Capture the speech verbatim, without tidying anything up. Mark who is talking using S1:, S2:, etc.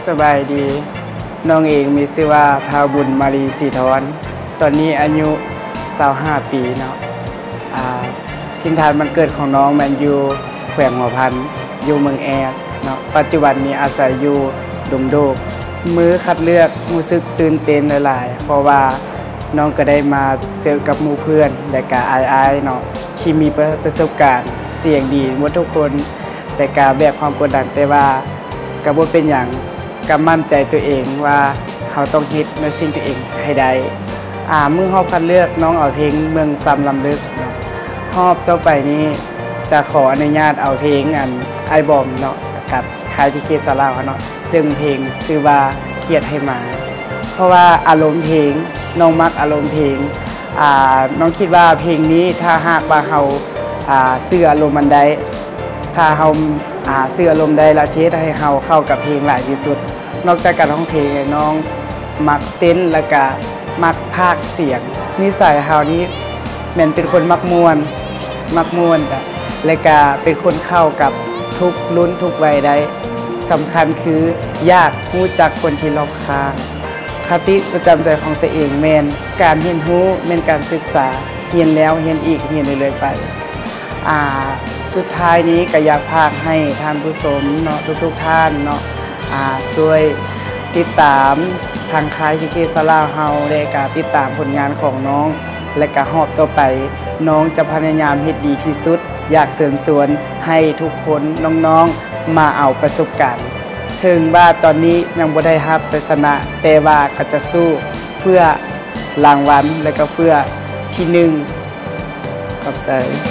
S1: สบายดีน้องเองมีชื่อว่าทาบุญมารีสีทอนตอนนี้อายุยี่สิบห้าปีเนาะทินฐานมันเกิดของน้องมันอยู่แขวงหัวพันอยู่เมืองแอดเนาะปัจจุบันนี้อาศัยอยู่ดงโดกมือคัดเลือกรู้สึกตื่นเต้นหลายๆเพราะว่าน้องก็ได้มาเจอกับหมู่เพื่อนและก็อายๆเนาะที่มีประสบการณ์เสียงดีหมดทุกคนแต่การแบบความกดดันแต่ว่าก็บ่เป็นอย่างก็มั่นใจตัวเองว่าเขาต้องเฮ็ดในสิ่งตัวเองให้ได้อ่ามื้อรอบคัดเลือกน้องเอาเพลงเมืองซ้ำลำลึกเนาะรอบต่อไปนี้จะขออนุญาตเอาเพลงอันไอบอมเนาะกับคายที่เกษลาวเนาะซึ่งเพลงชื่อว่าเครียดให้มาเพราะว่าอารมณ์เพลงน้องมักอารมณ์เพลงอ่าน้องคิดว่าเพลงนี้ถ้าหากว่าเฮาอ่าเสื่ออารมณ์มันได้ถ้าเฮาอ่าเสื่ออารมณ์ได้ละเช็ดให้เฮาเข้ากับเพลงหลายที่สุดนอกจากการร้องเพลงน้องมักเต้นแล้วก็มักพากย์เสียงนิสัยเฮานี้แม่นเป็นคนมักม่วนมักม่วนและก็เป็นคนเข้ากับทุกรุ่นทุกวัยได้สำคัญคืออยากรู้จักคนที่รอบข้างคติประจำใจของตัวเองแม่นการเรียนรู้แม่นการศึกษาเรียนแล้วเรียนอีกเรียนเรื่อยๆไปอ่าสุดท้ายนี้ก็อยากพากให้ท่านผู้ชมเนาะทุกๆท่านเนาะอ่าช่วยติดตามทางค่ายที่เกษลาวเฮาได้ก็ติดตามผลงานของน้องและก็รอบต่อไปน้องจะพยายามเฮ็ดดีที่สุดอยากเชิญชวนให้ทุกคนน้องๆมาเอาประสบการณ์ถึงว่าตอนนี้ยังบ่ได้รับชัยชนะแต่ว่าก็จะสู้เพื่อรางวัลและก็เพื่อที่หนึ่งขอบใจ